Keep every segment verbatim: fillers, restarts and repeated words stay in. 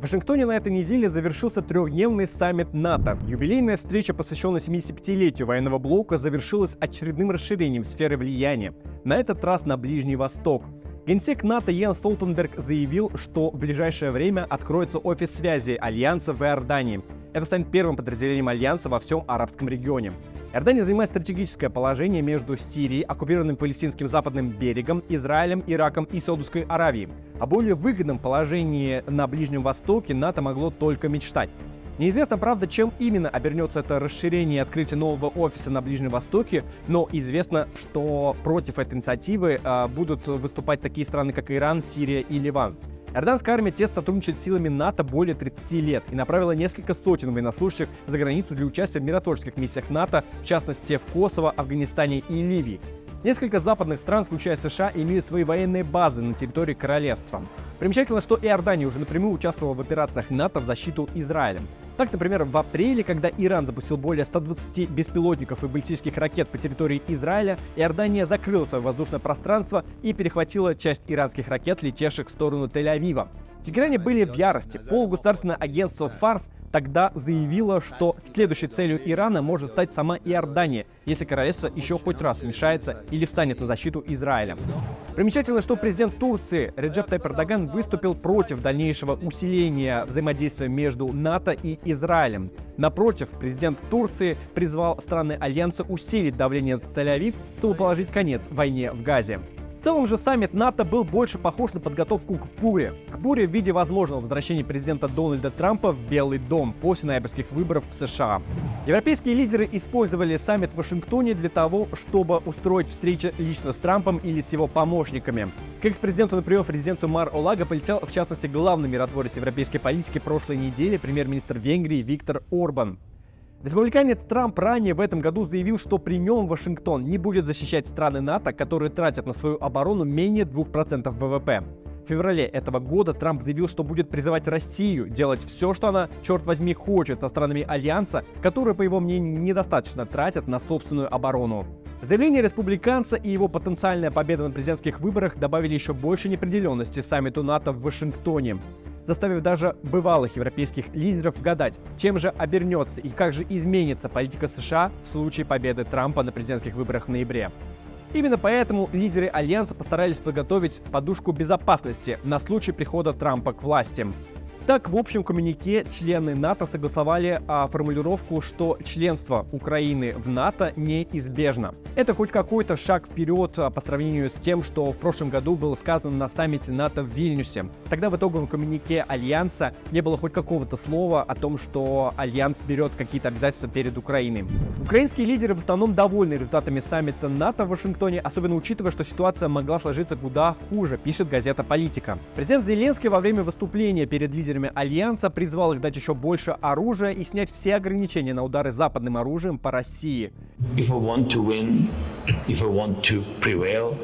Вашингтоне на этой неделе завершился трехдневный саммит НАТО. Юбилейная встреча, посвященная семидесятипятилетию военного блока, завершилась очередным расширением сферы влияния, на этот раз на Ближний Восток. Генсек НАТО Йенс Столтенберг заявил, что в ближайшее время откроется офис связи Альянса в Иордании. Это станет первым подразделением Альянса во всем арабском регионе. Иордания занимает стратегическое положение между Сирией, оккупированным палестинским западным берегом, Израилем, Ираком и Саудовской Аравией. О более выгодном положении на Ближнем Востоке НАТО могло только мечтать. Неизвестно, правда, чем именно обернется это расширение и открытие нового офиса на Ближнем Востоке, но известно, что против этой инициативы э, будут выступать такие страны, как Иран, Сирия и Ливан. Иорданская армия тесно сотрудничает с силами НАТО более тридцати лет и направила несколько сотен военнослужащих за границу для участия в миротворческих миссиях НАТО, в частности в Косово, Афганистане и Ливии. Несколько западных стран, включая США, имеют свои военные базы на территории королевства. Примечательно, что Иордания уже напрямую участвовала в операциях НАТО в защиту Израиля. Так, например, в апреле, когда Иран запустил более ста двадцати беспилотников и баллистических ракет по территории Израиля, Иордания закрыла свое воздушное пространство и перехватила часть иранских ракет, летевших в сторону Тель-Авива. Тегеране были в ярости. Полугосударственное агентство «Фарс» тогда заявило, что следующей целью Ирана может стать сама Иордания, если королевство еще хоть раз вмешается или встанет на защиту Израиля. Примечательно, что президент Турции Реджеп Тайип Эрдоган выступил против дальнейшего усиления взаимодействия между НАТО и Израилем. Напротив, президент Турции призвал страны Альянса усилить давление на Тель-Авив, чтобы положить конец войне в Газе. В целом же саммит НАТО был больше похож на подготовку к буре. К буре в виде возможного возвращения президента Дональда Трампа в Белый дом после ноябрьских выборов в США. Европейские лидеры использовали саммит в Вашингтоне для того, чтобы устроить встречи лично с Трампом или с его помощниками. К экс-президенту на прием в резиденцию Мар-Олага полетел, в частности, главный миротворец европейской политики прошлой недели, премьер-министр Венгрии Виктор Орбан. Республиканец Трамп ранее в этом году заявил, что при нем Вашингтон не будет защищать страны НАТО, которые тратят на свою оборону менее двух процентов ВВП. В феврале этого года Трамп заявил, что будет призывать Россию делать все, что она, черт возьми, хочет со странами Альянса, которые, по его мнению, недостаточно тратят на собственную оборону. Заявление республиканца и его потенциальная победа на президентских выборах добавили еще больше неопределенности саммиту НАТО в Вашингтоне, заставив даже бывалых европейских лидеров гадать, чем же обернется и как же изменится политика США в случае победы Трампа на президентских выборах в ноябре. Именно поэтому лидеры Альянса постарались подготовить подушку безопасности на случай прихода Трампа к власти. Так, в общем коммюнике члены НАТО согласовали а, формулировку, что членство Украины в НАТО неизбежно. Это хоть какой-то шаг вперед а, по сравнению с тем, что в прошлом году было сказано на саммите НАТО в Вильнюсе. Тогда в итоговом коммюнике Альянса не было хоть какого-то слова о том, что Альянс берет какие-то обязательства перед Украиной. Украинские лидеры в основном довольны результатами саммита НАТО в Вашингтоне, особенно учитывая, что ситуация могла сложиться куда хуже, пишет газета «Политика». Президент Зеленский во время выступления перед лидерами Альянса призвал их дать еще больше оружия и снять все ограничения на удары западным оружием по России. If we want to win, if we want to prevail,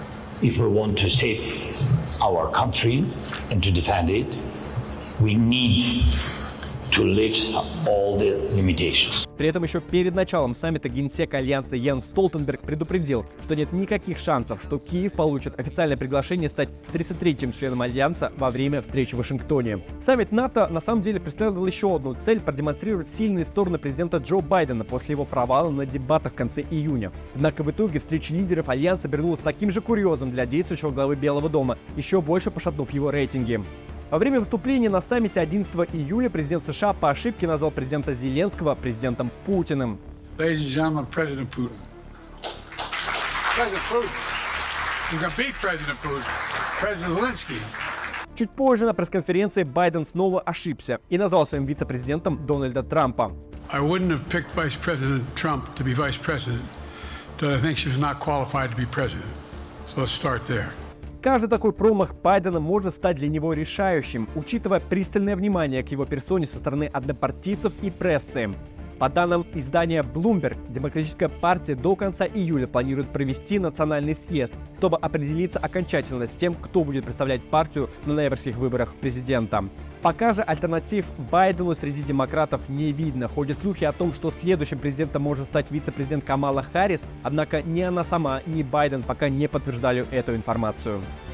if we want to save our country and to defend it, we need to lift all the limitations. При этом еще перед началом саммита генсек Альянса Йенс Столтенберг предупредил, что нет никаких шансов, что Киев получит официальное приглашение стать тридцать третьим членом Альянса во время встречи в Вашингтоне. Саммит НАТО на самом деле преследовал еще одну цель — продемонстрировать сильные стороны президента Джо Байдена после его провала на дебатах в конце июня. Однако в итоге встреча лидеров Альянса обернулась таким же курьезом для действующего главы Белого дома, еще больше пошатнув его рейтинги. Во время выступления на саммите одиннадцатого июля президент США по ошибке назвал президента Зеленского президентом Путиным. Президент Путин. Чуть позже на пресс-конференции Байден снова ошибся и назвал своим вице-президентом Дональда Трампа. I wouldn't have picked Vice President Trump to be vice president, but I think she was not qualified to be president. So let's start there. Каждый такой промах Байдена может стать для него решающим, учитывая пристальное внимание к его персоне со стороны однопартийцев и прессы. По данным издания Bloomberg, Демократическая партия до конца июля планирует провести национальный съезд, чтобы определиться окончательно с тем, кто будет представлять партию на ноябрьских выборах президента. Пока же альтернатив Байдену среди демократов не видно. Ходят слухи о том, что следующим президентом может стать вице-президент Камала Харрис, однако ни она сама, ни Байден пока не подтверждали эту информацию.